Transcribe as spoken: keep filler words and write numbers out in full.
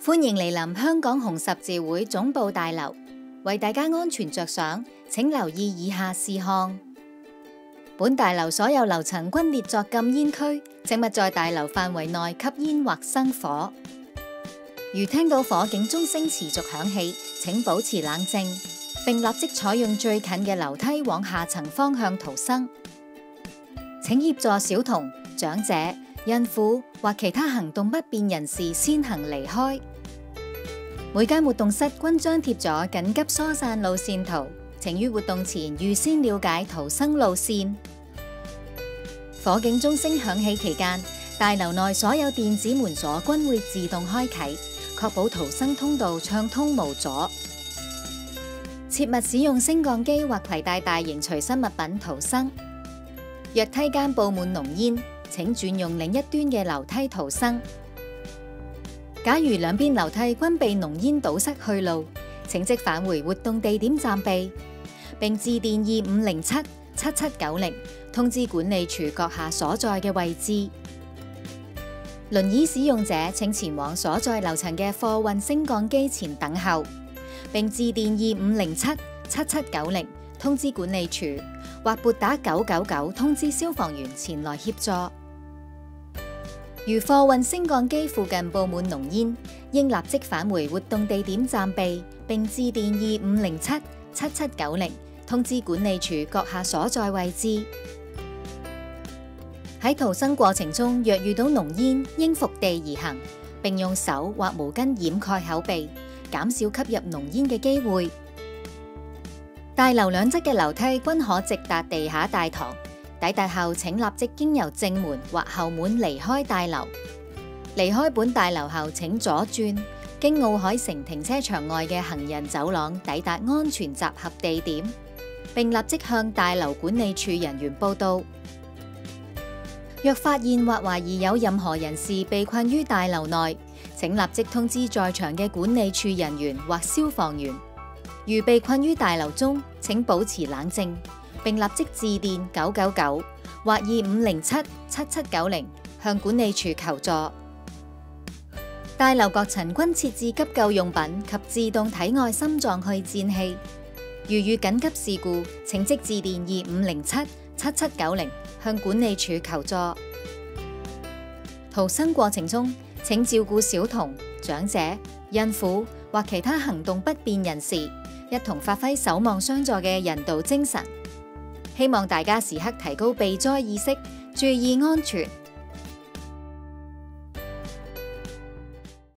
歡迎嚟臨香港紅十字會總部大樓，為大家安全着想，請留意以下事項。本大樓所有樓層均列作禁煙區，請勿在大樓範圍內吸煙或生火。如聽到火警鐘聲持續響起，請保持冷靜，並立即採用最近嘅樓梯往下層方向逃生。請協助小童、長者、孕婦或其他行動不便人士先行離開。每間活動室均張貼咗緊急疏散路線圖，請於活動前預先了解逃生路線。火警鐘聲響起期間，大樓內所有電子門鎖均會自動開啟，確保逃生通道暢通無阻。切勿使用升降機或攜帶大型隨身物品逃生。若梯間佈滿濃煙，請轉用另一端嘅樓梯逃生。假如兩邊樓梯均被濃煙堵塞去路，請即返回活動地點暫避，並致電二五零七七七九零通知管理處閣下所在嘅位置。輪椅使用者請前往所在樓層嘅貨運升降機前等候，並致電二五零七七七九零通知管理處，或撥打九九九通知消防員前來協助。如貨運升降機附近佈滿濃煙，應立即返回活動地點暫避，並致電二五零七七七九零通知管理處閣下所在位置。喺逃生過程中，若遇到濃煙，應伏地而行，並用手或毛巾掩蓋口鼻，減少吸入濃煙嘅機會。大樓兩側嘅樓梯均可直達地下大堂。抵達後，請立即經由正門或後門離開大樓。離開本大樓後，請左轉，經奧海城停車場外嘅行人走廊，抵達安全集合地點，並立即向大樓管理處人員報到。若發現或懷疑有任何人士被困於大樓內，請立即通知在場嘅管理處人員或消防員。如被困於大樓中，請保持冷靜，並立即致電九九九或二五零七七七九零向管理處求助。大樓各層均設置急救用品及自動體外心臟去顫器。如遇緊急事故，請即致電二五零七七七九零向管理處求助。逃生過程中，請照顧小童、長者、孕婦或其他行動不便人士，一同發揮守望相助嘅人道精神。希望大家時刻提高避災意識，注意安全。